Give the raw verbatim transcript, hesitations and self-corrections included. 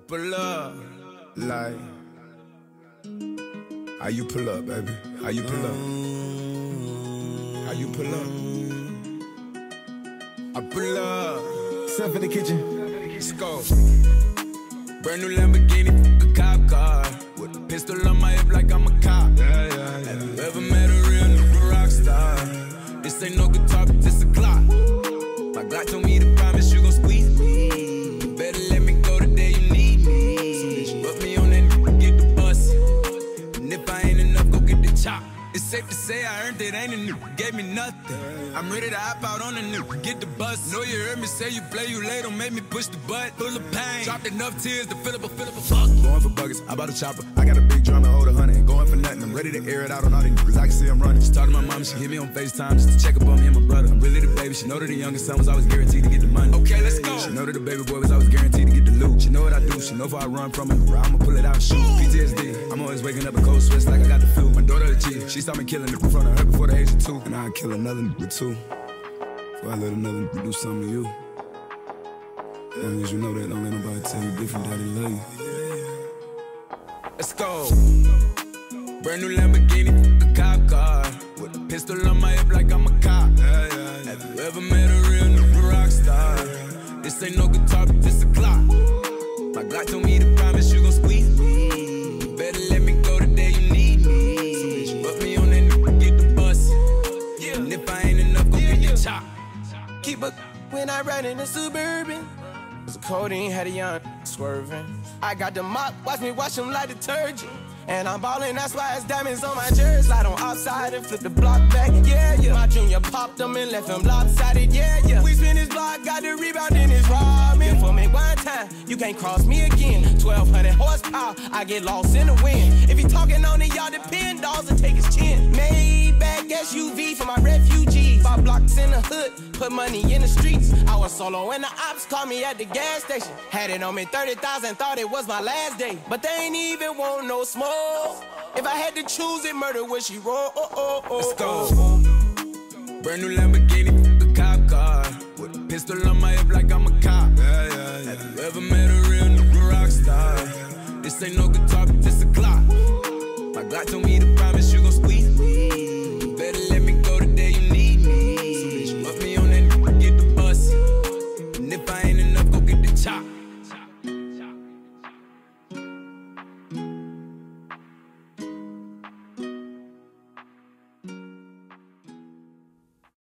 pull up, like, how you pull up, baby? How you pull up? How you pull up? I pull up. Step in the kitchen. Let's go. Brand new Lamborghini, a cop car, with a pistol on my hip like I'm a cop. Yeah, yeah, yeah. Have you ever met a real nigga rock star? This ain't no guitar, but this a Glock. My Glock told me to promise you gon' squeeze me. You better let me go the day you need me. So bitch, you put me on that nigga, get the bus. And if I ain't enough, go get the chop. It's safe to say I earned it, ain't a nigga, gave me nothing. I'm ready to hop out on a nigga, get the bus. Know you heard me say you play, you late, don't make me push the butt. Full of pain, dropped enough tears to fill up a, fill up a fuck. Going for buggers, I bought a chopper. I got a big drum and hold a hundred. Ain't going for nothing, I'm ready to air it out on all these niggas. I can see I'm running. She talked to my mom, she hit me on FaceTime just to check up on me and my brother. I'm really the baby, she know that the youngest son was always guaranteed to get the money. Okay, let's go. She know that the baby boy was always guaranteed to get the loot. She know what I do, she know if I run from it, I'ma pull it out and shoot. P T S D, I'm always waking up a cold sweats like I got the flu. My daughter the chief, she saw me killing it in front of her before the age of two. And I'd kill another nigga too, before I let another nigga do something to you. As long as you know that, don't let nobody tell you different, daddy love you. Let's go. Brand new Lamborghini, a cop car, with a pistol on my hip like I'm a cop. Yeah, yeah, yeah. Have you ever met a real nigga rock star? This ain't no guitar, but this a Glock. My Glock told me to promise you gon' squeeze me. You better let me go the day you need me. So bitch, you put me on that nigga, get the bus. Yeah. And if I ain't enough, go yeah, get yeah. the chop. Keep up when I ride in the Suburban. The codeine had a young swerving. I got the mop, watch me wash them like detergent. And I'm ballin', that's why it's diamonds on my jersey. Slide on outside and flip the block back, yeah, yeah. My junior popped them and left him lopsided, yeah, yeah. We spin his block, got the rebound in his ramen. For me one time, you can't cross me again. twelve hundred horsepower, I get lost in the wind. If he talking on it, y'all depend, dolls and take his chin. Maybach S U V for my refugees. Five blocks in the hood, put money in the streets. I was solo and the ops called me at the gas station. Had it on me thirty thousand, thought it was my last day. But they ain't even want no smoke. If I had to choose it, murder would she roll? Oh, oh, oh, Let's go. Brand new Lamborghini, a cop car, with a pistol on my hip like I'm a cop. Yeah, yeah, yeah. Have you ever met a real nigga rock star? This ain't no guitar, but this a Glock.